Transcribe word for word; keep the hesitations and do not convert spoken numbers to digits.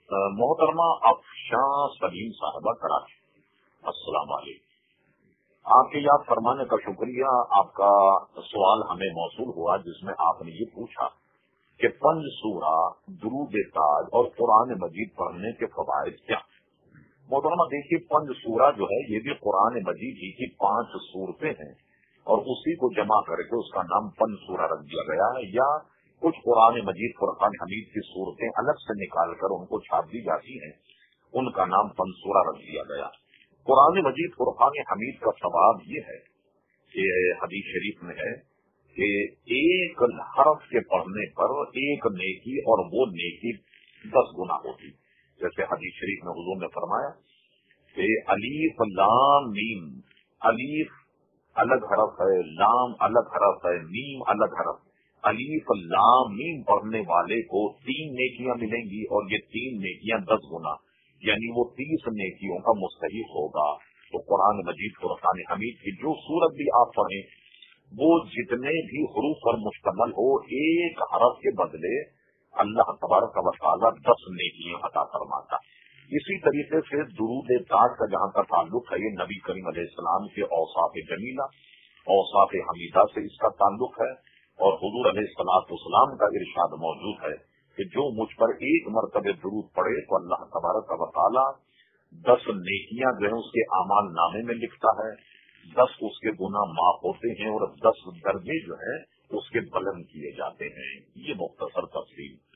محترمہ افشاں سلیم صاحبہ کراچی، السلام علیکم۔ آپ کے یاد فرمانے کا شکریہ۔ آپ کا سوال ہمیں موصول ہوا جس میں آپ نے یہ پوچھا کہ پنج سورہ، درود تاج اور قرآن مجید پڑھنے کے فوائد کیا۔ محترمہ دیکھیے، پنج سورہ جو ہے یہ بھی قرآن مجید ہی کی پانچ صورتیں ہیں اور اسی کو جمع کر کے اس کا نام پنج سورہ رکھ دیا گیا ہے، یا کچھ قرآن مجید فرقان حمید کی صورتیں الگ سے نکال کر ان کو چھاپ دی جاتی ہیں، ان کا نام پنج سورہ رکھ دیا گیا۔ قرآن مجید فرقان حمید کا ثواب یہ ہے کہ حدیث شریف میں ہے کہ ایک حرف کے پڑھنے پر ایک نیکی اور وہ نیکی دس گنا ہوتی، جیسے حدیث شریف میں حضور نے فرمایا کہ الف لام میم، الف الگ حرف ہے، لام الگ حرف ہے، میم الگ حرف، الف لام میم پڑھنے والے کو تین نیکیاں ملیں گی اور یہ تین نیکیاں دس گنا، یعنی وہ تیس نیکیوں کا مستحق ہوگا۔ تو قرآن مجید فرقان حمید کی جو سورت بھی آپ پڑھیں وہ جتنے بھی حروف پر مشتمل ہو، ایک حرف کے بدلے اللہ تبارک و تعالیٰ دس نیکیاں عطا فرماتا۔ اسی طریقے سے درود تاج کا جہاں کا تعلق ہے، یہ نبی کریم علیہ السلام کے اوصاف جمیلہ، اوصاف حمیدہ سے اس کا تعلق ہے، اور حضور علیہ الصلوۃ والسلام کا ارشاد موجود ہے کہ جو مجھ پر ایک مرتبہ درود پڑے تو اللہ تبارک و تعالیٰ دس نیکیاں جو ہیں اس کے اعمال نامے میں لکھتا ہے، دس اس کے گناہ معاف ہوتے ہیں اور دس درجے جو ہیں اس کے بلند کیے جاتے ہیں۔ یہ مختصر تفصیل